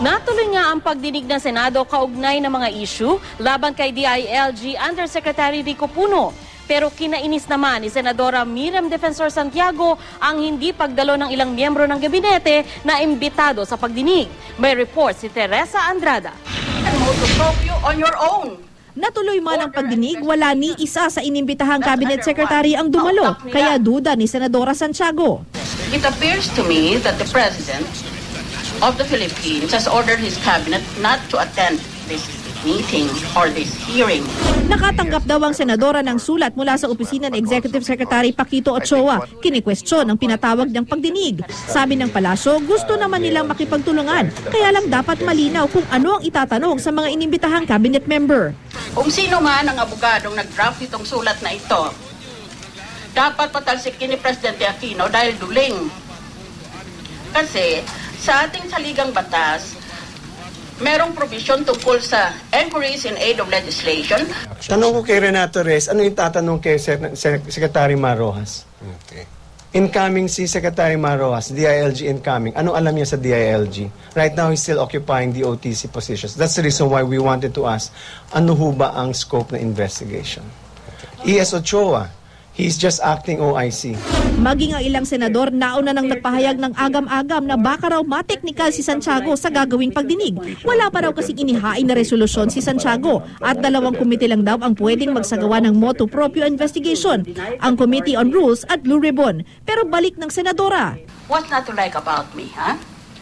Natuloy nga ang pagdinig ng Senado kaugnay ng mga issue laban kay DILG Undersecretary Rico Puno. Pero kinainis naman ni Senadora Miriam Defensor Santiago ang hindi pagdalo ng ilang miyembro ng gabinete na imbitado sa pagdinig. May report si Teresa Andrada. On your own. Natuloy man ang pagdinig, wala ni isa sa inimbitahang cabinet secretary ang dumalo, kaya duda ni Senadora Santiago. It appears to me that the President of the Philippines has ordered his cabinet not to attend this meeting or this hearing. Nakatanggap daw ang senadora ng sulat mula sa opisina ng Executive Secretary Paquito Ochoa. Kini-question ang pinatawag niyang pagdinig. Sabi ng palasyo, gusto naman nilang makipagtulungan, kaya lang dapat malinaw kung ano ang itatanong sa mga inimbitahang cabinet member. Kung sino man ang abogadong nag-draft itong sulat na ito, dapat patalsikin ni Presidente Aquino dahil duling. Kasi sa ating saligang batas, merong provision tungkol sa inquiries in aid of legislation. Tanong ko kay Renato Reyes, ano yung tatanong kay Secretary Mar Rojas? Okay. Incoming si Secretary Mar Rojas, DILG incoming. Anong alam niya sa DILG? Right now, he's still occupying the OTC positions. That's the reason why we wanted to ask, ano ho ba ang scope na investigation? E.S. Ochoa, he's just acting OIC. Maging ang ilang senador nauna nang nagpahayag ng agam-agam na baka raw mateknikal si Santiago sa gagawing pagdinig. Wala pa raw kasing inihain na resolusyon si Santiago at 2 komite lang daw ang pwedeng magsagawa ng motu proprio investigation, ang Committee on Rules at Blue Ribbon. Pero balik ng senadora. What's not to like about me, ha?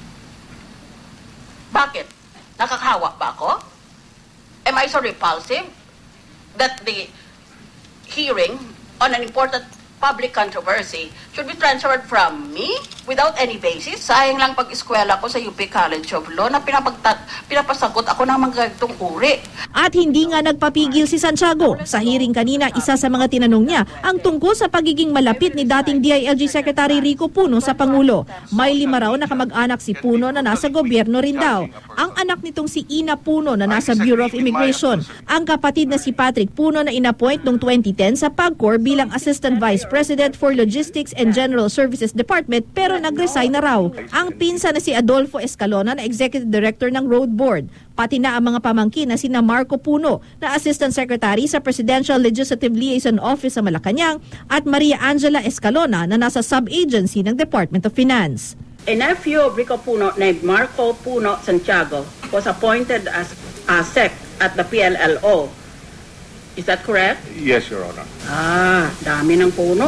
Bakit? Nakakahawa ba ako? Am I so repulsive that the hearing on an important public controversy should be transferred from me without any basis? Sayang lang pag-eskwela ko sa UP College of Law na pinapasagot ako ng mga ganitong uri. At hindi nga nagpapigil si Santiago. Sa hearing kanina, isa sa mga tinanong niya ang tungkol sa pagiging malapit ni dating DILG Secretary Rico Puno sa Pangulo. May 5 raw na kamag-anak si Puno na nasa gobyerno rin daw. Ang anak nitong si Ina Puno na nasa Bureau of Immigration. Ang kapatid na si Patrick Puno na inappoint noong 2010 sa PAGCOR bilang Assistant Vice President for Logistics and General Services Department pero nag-resign na raw. Ang pinsan na si Adolfo Escalona na Executive Director ng Road Board. Pati na ang mga pamangkin na sina Marco Puno na Assistant Secretary sa Presidential Legislative Liaison Office sa Malacanang at Maria Angela Escalona na nasa sub-agency ng Department of Finance. A nephew of Rico Puno named Marco Puno Santiago was appointed as SEC at the PLLO. Is that correct? Yes, Your Honor. Dami ng puno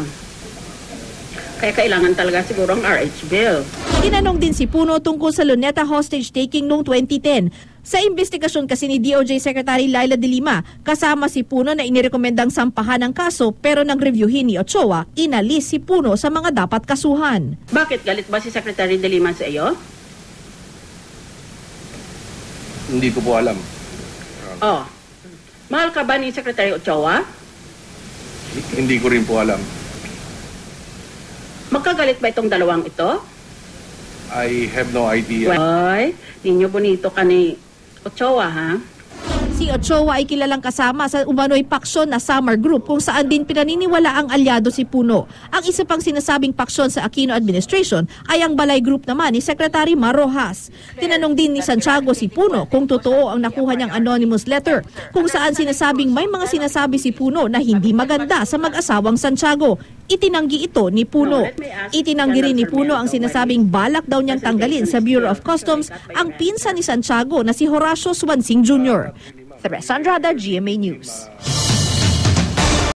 Kaya kailangan talaga siguro ang RH bill. Tinanong din si Puno tungkol sa Luneta hostage taking noong 2010. Sa investigasyon kasi ni DOJ Secretary Laila De Lima, kasama si Puno na inirekomendang sampahan ng kaso pero nang reviewin ni Ochoa, inalis si Puno sa mga dapat kasuhan. Bakit galit ba si Secretary De Lima sa iyo? Hindi ko po alam. Mahal ka ba ni Secretary Ochoa? Hindi ko rin po alam. Magkagalit ba itong dalawang ito? I have no idea. Ay, ninyo bonito ka ni Ochoa, ha? Si Ochoa ay kilalang kasama sa umano'y paksyon na Samar Group kung saan din pinaniniwala ang alyado si Puno. Ang isa pang sinasabing paksyon sa Aquino administration ay ang Balay Group naman ni Secretary Mar Rojas. Tinanong din ni Santiago si Puno kung totoo ang nakuha niyang anonymous letter kung saan sinasabing may mga sinasabi si Puno na hindi maganda sa mag-asawang Santiago. Itinanggi ito ni Puno. Itinanggi rin ni Puno ang sinasabing balak daw niyang tanggalin sa Bureau of Customs ang pinsan ni Santiago na si Horacio Swansing Jr. Teresa Andrada, GMA News.